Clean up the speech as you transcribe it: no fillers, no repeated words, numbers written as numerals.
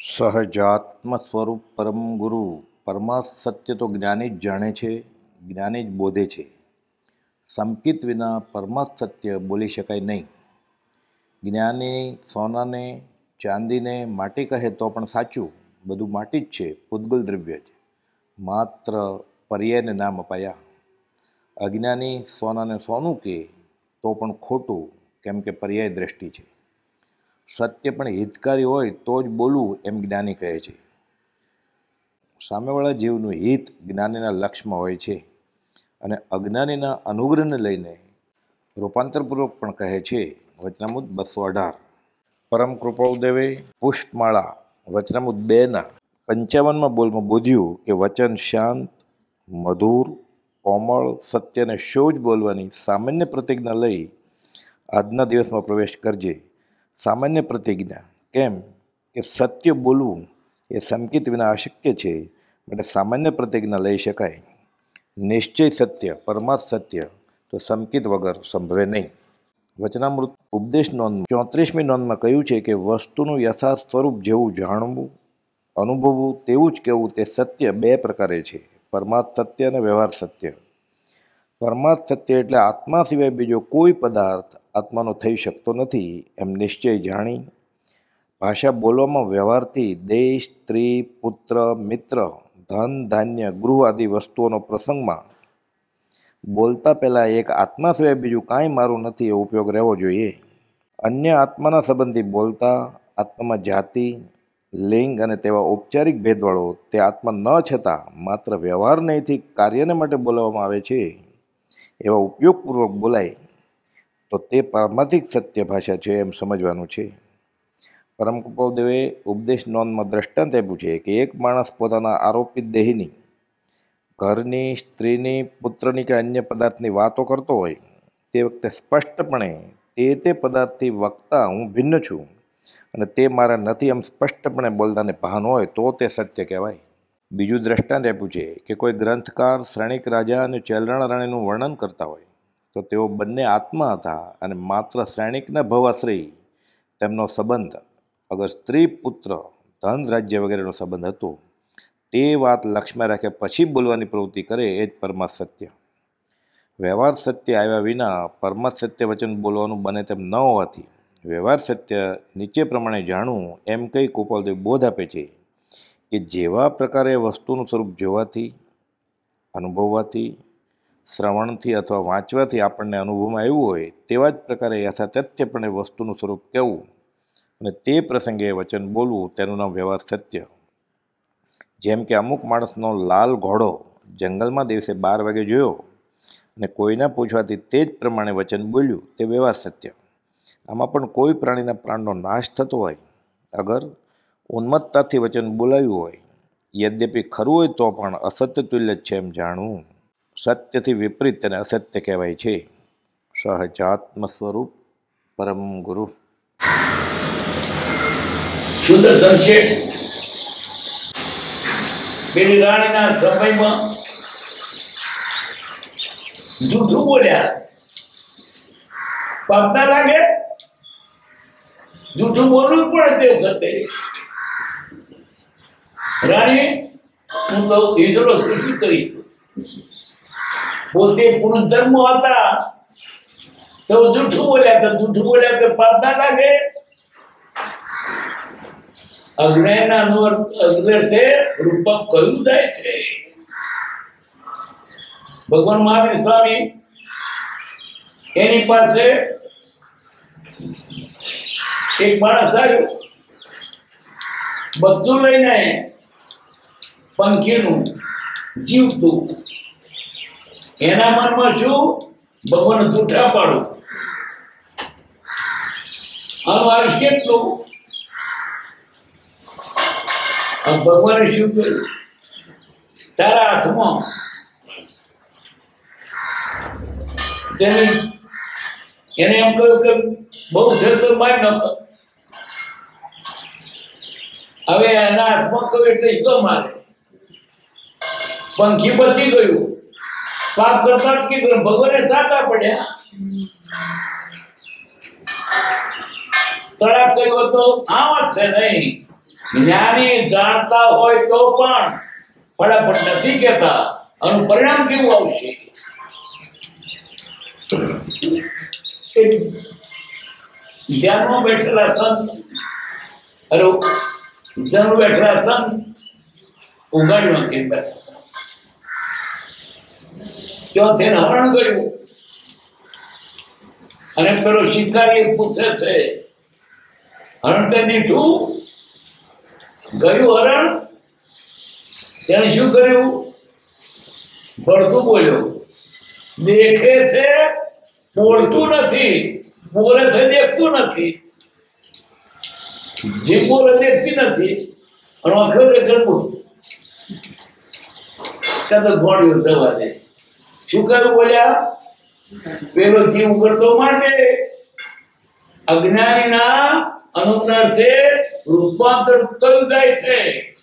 સહજાત્મ સ્વરૂપ પરમ ગુરુ પરમાર્થ સત્ય તો જ્ઞાની જ જાણે છે, જ્ઞાની જ બોધે છે. સંકિત વિના પરમાર્થ સત્ય બોલી શકાય નહીં. જ્ઞાની સોનાને ચાંદીને માટી કહે તો પણ સાચું, બધું માટી જ છે, પૂતગલ દ્રવ્ય જ, માત્ર પર્યાયને નામ અપાયા. અજ્ઞાની સોનાને સોનું કહે તો પણ ખોટું, કેમ કે પર્યાય દ્રષ્ટિ છે. સત્ય પણ હિતકારી હોય તો જ બોલવું એમ જ્ઞાની કહે છે. સામેવાળા જીવનું હિત જ્ઞાનીના લક્ષ્યમાં હોય છે અને અજ્ઞાનીના અનુગ્રહને લઈને રૂપાંતરપૂર્વક પણ કહે છે. વચનામૃત 218. પરમ કૃપાઉદેવે પુષ્પમાળા વચનામૃત 2ના 55માં બોલમાં બોધ્યું કે વચન શાંત, મધુર, કોમળ, સત્ય અને શૌચ બોલવાની સામાન્ય પ્રતિજ્ઞા લઈ આજના દિવસમાં પ્રવેશ કરજે. સામાન્ય પ્રતિજ્ઞા કેમ કે સત્ય બોલવું એ સંકિત વિના અશક્ય છે, માટે સામાન્ય પ્રતિજ્ઞા લઈ શકાય. નિશ્ચય સત્ય, પરમાર્થ સત્ય તો સંકિત વગર સંભવે નહીં. વચનામૃત ઉપદેશ નોંધ 34મી નોંધમાં કહ્યું છે કે વસ્તુનું યથાર્થ સ્વરૂપ જેવું જાણવું, અનુભવવું તેવું જ કહેવું તે સત્ય બે પ્રકારે છે, પરમાર્થ સત્ય અને વ્યવહાર સત્ય. પરમાર્થ સત્ય એટલે આત્મા સિવાય બીજો કોઈ પદાર્થ આત્માનો થઈ શકતો નથી એમ નિશ્ચય જાણી, ભાષા બોલવામાં વ્યવહારથી દેશ, સ્ત્રી, પુત્ર, મિત્ર, ધન, ધાન્ય, ગૃહ આદિ વસ્તુઓનો પ્રસંગમાં બોલતા પહેલાં એક આત્મા સિવાય બીજું કાંઈ મારું નથી એવો ઉપયોગ રહેવો જોઈએ. અન્ય આત્માના સંબંધી બોલતા આત્મામાં જાતિ, લિંગ અને તેવા ઔપચારિક ભેદવાળો તે આત્મા ન છતાં માત્ર વ્યવહાર નહીંથી કાર્યને માટે બોલાવવામાં આવે છે એવા ઉપયોગપૂર્વક બોલાય તો તે પારમાર્થિક સત્ય ભાષા છે એમ સમજવાનું છે. પરમ કૃપાદેવે ઉપદેશ નોંધમાં દ્રષ્ટાંત આપ્યું છે કે એક માણસ પોતાના આરોપિત દેહીની, ઘરની, સ્ત્રીની, પુત્રની કે અન્ય પદાર્થની વાતો કરતો હોય તે વખતે સ્પષ્ટપણે તે પદાર્થથી વક્તા હું ભિન્ન છું અને તે મારા નથી એમ સ્પષ્ટપણે બોલતાને ભાન હોય તો તે સત્ય કહેવાય. બીજું દ્રષ્ટાંત આપ્યું છે કે કોઈ ગ્રંથકાર શ્રેણિક રાજા અને ચેલરાણા રાણીનું વર્ણન કરતા હોય તો તેઓ બંને આત્મા હતા અને માત્ર શ્રેણિકના ભવાશ્રય તેમનો સંબંધ, અગર સ્ત્રી, પુત્ર, ધન, રાજ્ય વગેરેનો સંબંધ હતો, તે વાત લક્ષ્યમાં રાખે પછી બોલવાની પ્રવૃત્તિ કરે એ જ પરમાર્થ સત્ય. વ્યવહાર સત્ય આવ્યા વિના પરમાર્થ સત્ય વચન બોલવાનું બને તેમ ન હોવાથી વ્યવહાર સત્ય નીચે પ્રમાણે જાણવું એમ કહી કૃપાલદેવ બોધ આપે છે કે જેવા પ્રકારે વસ્તુનું સ્વરૂપ જોવાથી, અનુભવવાથી, શ્રવણથી અથવા વાંચવાથી આપણને અનુભવમાં આવ્યું હોય તેવા જ પ્રકારે યથાતથ્યપણે વસ્તુનું સ્વરૂપ કહેવું અને તે પ્રસંગે વચન બોલવું તેનું નામ વ્યવહાર સત્ય. જેમ કે અમુક માણસનો લાલ ઘોડો જંગલમાં દિવસે 12 વાગે જોયો અને કોઈના પૂછવાથી તે જ પ્રમાણે વચન બોલ્યું તે વ્યવહાર સત્ય. આમાં પણ કોઈ પ્રાણીના પ્રાણનો નાશ થતો હોય અગર ઉન્મત્તતાથી વચન બોલાવ્યું હોય, યદ્યપિ ખરું હોય તો પણ અસત્ય તુલ્ય જ છે એમ જાણવું. સત્યથી વિપરીત તેને અસત્ય કહેવાય છે. સહજાત્મ સ્વરૂપ પરમ ગુરુ. સુદર્શન શેઠ પેલી રાણીના સમયમાં જૂઠું બોલ્યા, પાપ ના લાગે? જૂઠું બોલવું પડે તે વખતે. રાણી હું તો હિજડો સૃષ્ટિ કરી, પોતે પુરુષ ધર્મ હતા તો જૂઠું બોલ્યા તો પાપ ના લાગે? અજ્ઞાનના અનવર્થે રૂપક કયું જાય છે. ભગવાન મહાવીર સ્વામી એની પાસે એક માણસ આવ્યો, બચ્ચું લઈને પંખીનું જીવતું. એના મનમાં શું? ભગવાન જૂઠા પાડું. આનું આયુષ કેટલું? ભગવાને શું કર્યું? તારા હાથમાં એને એમ કહ્યું કે બહુ છે તો મારી નાખો. હવે એના હાથમાં કહ્યું એટલે શું મારે? પંખી બચી ગયું, પાપ કરતા અટકી ગયું. ભગવાને સાતા પડ્યા. તળાવ કહ્યું તો આ વાત છે નહીં. જ્ઞાની જાણતા હોય તો પણ ફટાફટ નથી કહેતા. આનું પરિણામ કેવું આવશે? ધ્યાનમાં બેઠેલા સંત ધ્યાનમાં બેઠેલા સંત ઉગાડીમાં કેમ બેઠા? ત્યાંથી હરણ ગયું અને પેલો શિકારી પૂછે છે, હરણ તે દીઠું ગયું? હરણ તેને શું કર્યું? ભળતું બોલ્યો. દેખે છે, બોલતું નથી. બોલે છે, દેખતું નથી. જે બોલે દેખતી નથી. અને આંખો દેખે બોલતું. કાં તો ગોળીઓ જવા દે. શું કર્યું બોલ્યા? પેલો જીવ કરતો માટે અજ્ઞાનીના અનુજ્ઞાર્થે રૂપાંતર કયું જાય છે?